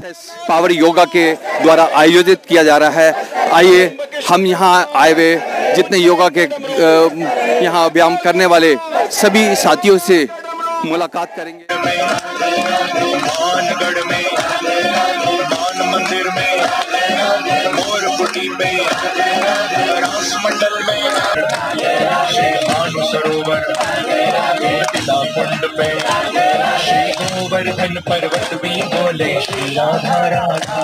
Power yoga के द्वारा आयोजित किया जा रहा है। आइए हम यहाँ आए हुए जितने योगा के यहाँ व्यायाम करने वाले सभी साथियों से मुलाकात करेंगे। मंदिर में मोरकुटी पे रासमंडल में सरोवर कुंड पे श्री गोवर्धन पर्वत भी बोले श्री राधा राधा।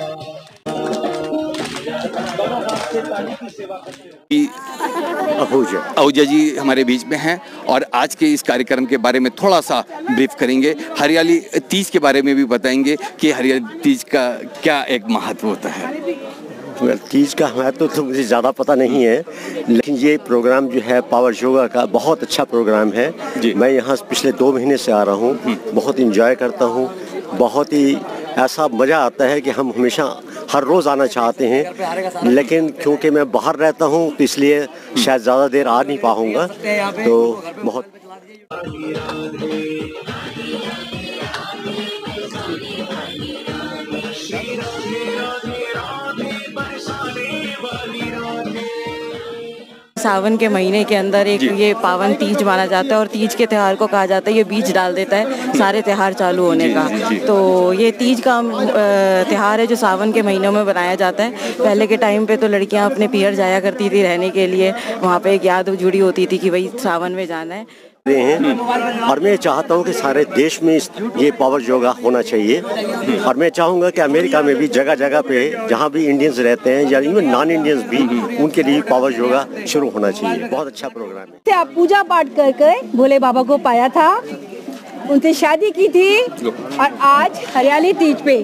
आहूजा जी हमारे बीच में हैं और आज के इस कार्यक्रम के बारे में थोड़ा सा ब्रीफ करेंगे। हरियाली तीज के बारे में भी बताएंगे कि हरियाली तीज का क्या एक महत्व होता है। तीज का महत्व तो मुझे ज़्यादा पता नहीं है, लेकिन ये प्रोग्राम जो है पावर योगा का बहुत अच्छा प्रोग्राम है। मैं यहाँ पिछले 2 महीने से आ रहा हूँ, बहुत इंजॉय करता हूँ, बहुत ही ऐसा मज़ा आता है कि हम हमेशा हर रोज़ आना चाहते हैं, लेकिन क्योंकि मैं बाहर रहता हूँ तो इसलिए शायद ज़्यादा देर आ नहीं पाऊँगा। तो बहुत सावन के महीने के अंदर एक ये पावन तीज माना जाता है और तीज के त्यौहार को कहा जाता है ये बीज डाल देता है सारे त्यौहार चालू होने का। तो ये तीज का त्यौहार है जो सावन के महीनों में बनाया जाता है। पहले के टाइम पे तो लड़कियां अपने पियर जाया करती थी रहने के लिए, वहाँ पे एक याद जुड़ी होती थी कि भाई सावन में जाना है। और मैं चाहता हूं कि सारे देश में ये पावर योगा होना चाहिए और मैं चाहूँगा कि अमेरिका में भी जगह जगह पे जहाँ भी इंडियंस रहते हैं या इवन नॉन इंडियंस भी उनके लिए पावर योगा शुरू होना चाहिए। बहुत अच्छा प्रोग्राम है। आप पूजा पाठ करके भोले बाबा को पाया था, उनसे शादी की थी और आज हरियाली तीज पे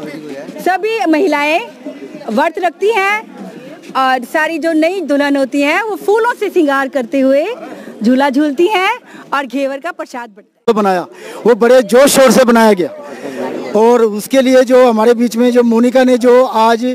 सभी महिलाएं व्रत रखती हैं और सारी जो नई दुल्हन होती हैं वो फूलों से श्रृंगार करते हुए झूला झूलती हैं और घेवर का प्रसाद बनाया। वो बड़े जोश शोर से बनाया गया और उसके लिए जो हमारे बीच में जो मोनिका ने जो आज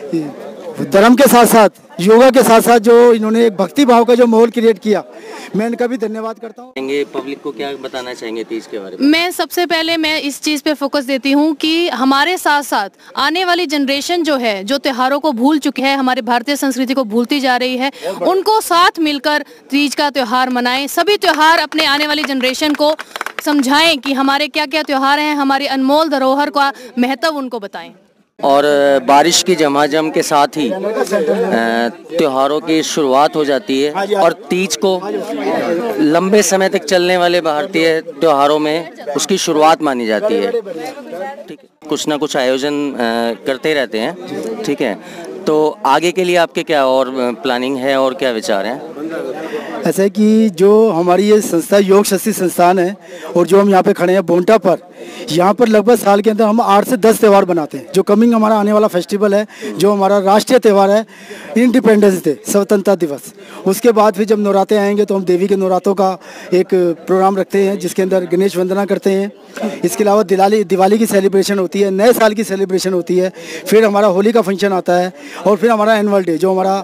धर्म के साथ साथ योगा के साथ साथ जो इन्होंने एक भक्ति भाव का जो माहौल क्रिएट किया, मैं इनका भी धन्यवाद करता हूँ। पब्लिक को क्या बताना चाहेंगे तीज के बारे में? मैं सबसे पहले मैं इस चीज़ पे फोकस देती हूँ कि हमारे साथ साथ आने वाली जनरेशन जो है जो त्योहारों को भूल चुकी है, हमारे भारतीय संस्कृति को भूलती जा रही है, उनको साथ मिलकर तीज का त्योहार मनाएं। सभी त्योहार अपने आने वाली जनरेशन को समझाएं कि हमारे क्या क्या त्योहार हैं, हमारी अनमोल धरोहर का महत्व उनको बताएं। और बारिश की झमाझम के साथ ही त्योहारों की शुरुआत हो जाती है और तीज को लंबे समय तक चलने वाले भारतीय त्योहारों में उसकी शुरुआत मानी जाती है। ठीक है, कुछ ना कुछ आयोजन करते रहते हैं। ठीक है, तो आगे के लिए आपके क्या और प्लानिंग है और क्या विचार हैं? ऐसा है कि जो हमारी ये संस्था योग शक्ति संस्थान है और जो हम यहाँ पे खड़े हैं बोंटा पर, यहाँ पर लगभग साल के अंदर हम 8 से 10 त्यौहार बनाते हैं। जो कमिंग हमारा आने वाला फेस्टिवल है, जो हमारा राष्ट्रीय त्यौहार है इंडिपेंडेंस डे, स्वतंत्रता दिवस, उसके बाद फिर जब नवरात्रे आएंगे तो हम देवी के नवरात्रों का एक प्रोग्राम रखते हैं जिसके अंदर गणेश वंदना करते हैं। इसके अलावा दिवाली की सेलिब्रेशन होती है, नए साल की सेलिब्रेशन होती है, फिर हमारा होली का फंक्शन आता है और फिर हमारा एनुअल डे जो हमारा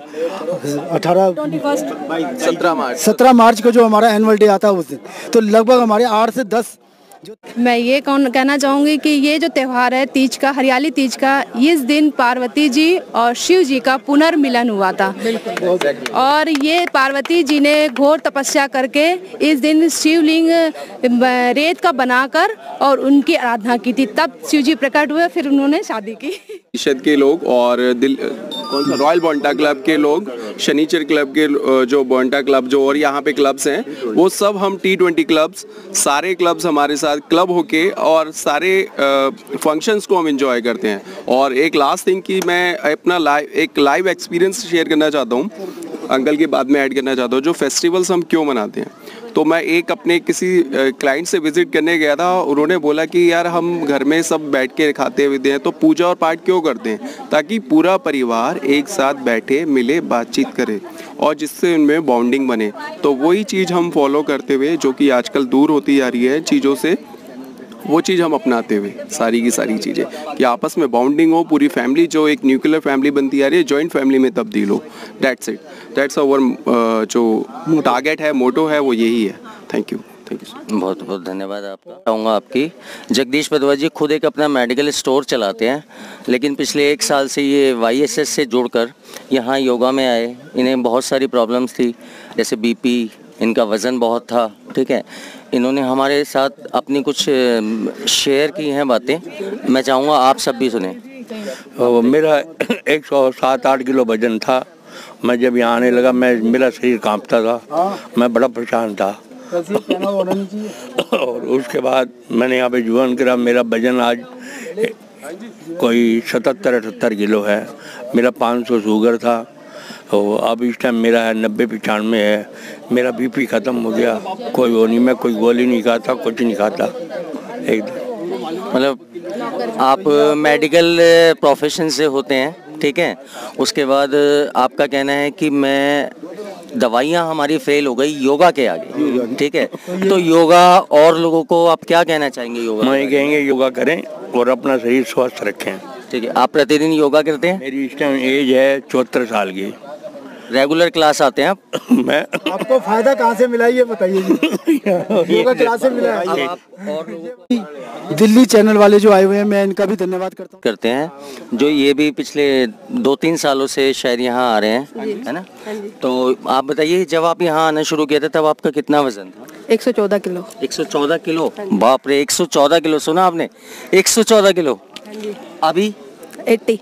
17 मार्च को जो हमारा एनुअल डे आता है उस दिन। तो लगभग हमारे 8 से 10 मैं ये कहना चाहूँगी कि ये जो त्यौहार है तीज का, हरियाली तीज का, इस दिन पार्वती जी और शिव जी का पुनर्मिलन हुआ था और ये पार्वती जी ने घोर तपस्या करके इस दिन शिवलिंग रेत का बनाकर और उनकी आराधना की थी, तब शिव जी प्रकट हुए, फिर उन्होंने शादी की। परिषद के लोग और रॉयल बोंटा क्लब के लोग, शनिचर क्लब के जो बोंटा क्लब जो और यहाँ पे क्लब्स हैं, वो सब हम T20 क्लब्स, सारे क्लब्स हमारे साथ क्लब होके और सारे फंक्शंस को हम एंजॉय करते हैं। और एक लास्ट थिंग कि मैं अपना एक लाइव एक्सपीरियंस शेयर करना चाहता हूँ, अंकल के बाद में ऐड करना चाहता हूँ। जो फेस्टिवल्स हम क्यों मनाते हैं, तो मैं एक अपने किसी क्लाइंट से विजिट करने गया था, उन्होंने बोला कि यार हम घर में सब बैठ के खाते हुए हैं तो पूजा और पाठ क्यों करते हैं, ताकि पूरा परिवार एक साथ बैठे मिले बातचीत करे और जिससे उनमें बॉन्डिंग बने। तो वही चीज़ हम फॉलो करते हुए, जो कि आजकल दूर होती जा रही है चीज़ों से, वो चीज़ हम अपनाते हुए सारी की सारी चीज़ें कि आपस में बाउंडिंग हो, पूरी फैमिली जो एक न्यूक्लियर फैमिली बनती आ रही है जॉइंट फैमिली में तब्दील हो। दैट्स इट, दैट्स आवर जो टारगेट है, मोटो है, वो यही है। Thank you. Thank you sir. बहुत बहुत धन्यवाद आपका। चाहूँगा आपकी जगदीश पदवा जी खुद एक अपना मेडिकल स्टोर चलाते हैं, लेकिन पिछले 1 साल से ये YSS से जुड़कर यहाँ योगा में आए। इन्हें बहुत सारी प्रॉब्लम्स थी, जैसे BP, इनका वज़न बहुत था, ठीक है। इन्होंने हमारे साथ अपनी कुछ शेयर की हैं बातें, मैं चाहूँगा आप सब भी सुने। मेरा 107-8 किलो वजन था। मैं जब यहाँ आने लगा मेरा शरीर कांपता था, मैं बड़ा परेशान था। और उसके बाद मैंने यहाँ पे ज्वाइन करा। मेरा वजन आज कोई 77-78 किलो है। मेरा 500 शुगर था, तो अब इस टाइम मेरा है 90-95 है। मेरा BP ख़त्म हो गया, कोई वो नहीं, मैं कोई गोली नहीं खाता, कुछ नहीं खाता एकदम। मतलब आप मेडिकल प्रोफेशन से होते हैं, ठीक है। उसके बाद आपका कहना है कि मैं दवाइयाँ हमारी फेल हो गई योगा के आगे, ठीक है। तो योगा और लोगों को आप क्या कहना चाहेंगे? योगा मैं कहेंगे योगा करें और अपना शरीर स्वस्थ रखें, ठीक है। आप प्रतिदिन योगा करते हैं? मेरी इस टाइम एज है 74 साल की। रेगुलर क्लास आते हैं आप? मैं आपको फायदा कहाँ से मिला ये बताइए जी। योगा क्लास से मिला है। आप और लोगों दिल्ली चैनल वाले जो आए हुए हैं, मैं इनका भी धन्यवाद करता हूँ। करते हैं, जो ये भी पिछले 2-3 सालों से शायद यहाँ आ रहे हैं, है ना। तो आप बताइए, जब आप यहाँ आना शुरू किया था तब आपका कितना वजन था? 114 किलो। 114 किलो, बाप रे, 114 किलो, सुना आपने, 114 किलो। अभी 80।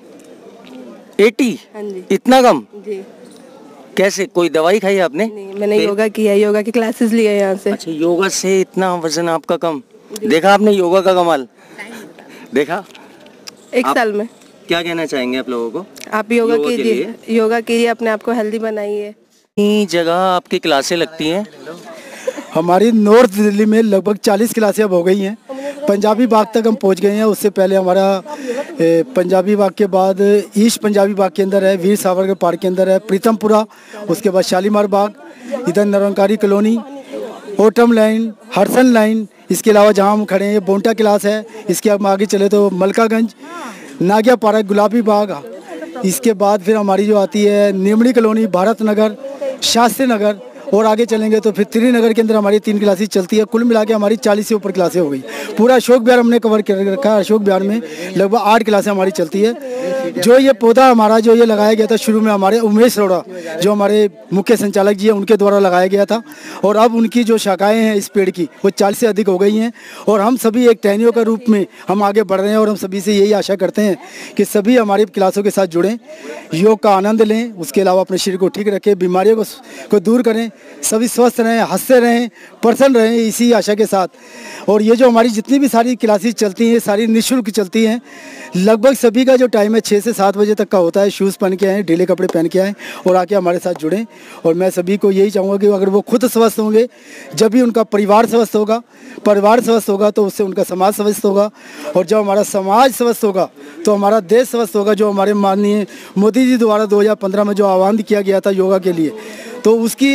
हाँ जी। इतना कम? जी। कैसे, कोई दवाई खाई आपने? नहीं, मैंने योगा किया, योगा की क्लासेस लिए यहाँ से। अच्छा, योगा से इतना वजन आपका कम? देखा आपने योगा का कमाल, देखा 1 साल में। क्या कहना चाहेंगे आप लोगों को? आप योगा कीजिए, योगा कीजिए, अपने आप को हेल्दी बनाइए। जगह आपकी क्लासें लगती हैं? हमारी नॉर्थ दिल्ली में लगभग 40 क्लासें अब हो गई हैं। पंजाबी बाग तक हम पहुंच गए हैं। उससे पहले हमारा पंजाबी बाग के बाद ईस्ट पंजाबी बाग के अंदर है, वीर सावरकर पार्क के अंदर है, प्रीतमपुरा, उसके बाद शालीमार बाग, इधर Nirankari colony, Outram line, Hudson line. इसके अलावा जहां हम खड़े हैं बोंटा क्लास है। इसके हम आगे चले तो मलकागंज, नागिया पार्क, गुलाबी बाग। इसके बाद फिर हमारी जो आती है निमड़ी कॉलोनी, भारत नगर, शास्त्री नगर, और आगे चलेंगे तो फिर त्रिनगर के अंदर हमारी 3 क्लासेस चलती है। कुल मिला के हमारी 40 से ऊपर क्लासें हो गई। पूरा अशोक विहार हमने कवर कर रखा है। अशोक विहार में लगभग 8 क्लासें हमारी चलती है। जो ये पौधा हमारा जो ये लगाया गया था शुरू में हमारे उमेश अरोड़ा जो हमारे मुख्य संचालक जी हैं उनके द्वारा लगाया गया था, और अब उनकी जो शाखाएँ हैं इस पेड़ की वो 40 से अधिक हो गई हैं। और हम सभी एक टहनियों के रूप में हम आगे बढ़ रहे हैं, और हम सभी से यही आशा करते हैं कि सभी हमारी क्लासों के साथ जुड़ें, योग का आनंद लें, उसके अलावा अपने शरीर को ठीक रखें, बीमारियों को दूर करें, सभी स्वस्थ रहें, हंसते रहें, प्रसन्न रहें, इसी आशा के साथ। और ये जो हमारी जितनी भी सारी क्लासेस चलती हैं सारी निःशुल्क चलती हैं। लगभग सभी का जो टाइम है 6 से 7 बजे तक का होता है। शूज़ पहन के आएँ, ढीले कपड़े पहन के आएँ और आके हमारे साथ जुड़ें। और मैं सभी को यही चाहूँगा कि अगर वो खुद स्वस्थ होंगे, जब भी उनका परिवार स्वस्थ होगा, परिवार स्वस्थ होगा तो उससे उनका समाज स्वस्थ होगा, और जब हमारा समाज स्वस्थ होगा तो हमारा देश स्वस्थ होगा। जो हमारे माननीय मोदी जी द्वारा 2015 में जो आह्वान किया गया था योगा के लिए, तो उसकी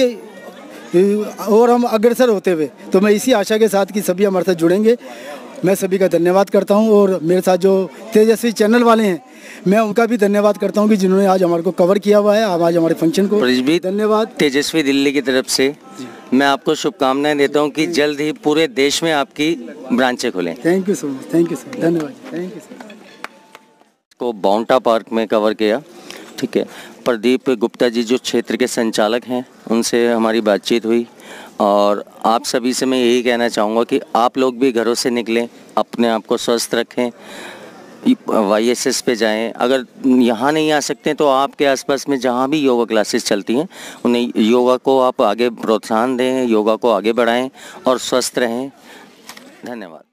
और हम अग्रसर होते हुए, तो मैं इसी आशा के साथ कि सभी हमारे साथ जुड़ेंगे। मैं सभी का धन्यवाद करता हूं, और मेरे साथ जो तेजस्वी चैनल वाले हैं मैं उनका भी धन्यवाद करता हूं कि जिन्होंने आज हमारे को कवर किया हुआ है, आज हमारे फंक्शन को। धन्यवाद। तेजस्वी दिल्ली की तरफ से मैं आपको शुभकामनाएं देता हूं कि जल्द ही पूरे देश में आपकी ब्रांचें खुलें। Thank you so much, thank you sir, धन्यवाद, थैंक यू सर। को बोंटा पार्क में कवर किया, ठीक है। प्रदीप गुप्ता जी जो क्षेत्र के संचालक हैं उनसे हमारी बातचीत हुई, और आप सभी से मैं यही कहना चाहूँगा कि आप लोग भी घरों से निकलें, अपने आप को स्वस्थ रखें, YSS पे जाएं। अगर यहाँ नहीं आ सकते तो आपके आसपास में जहाँ भी योगा क्लासेस चलती हैं उन्हें योगा को आप आगे प्रोत्साहन दें, योगा को आगे बढ़ाएं और स्वस्थ रहें। धन्यवाद।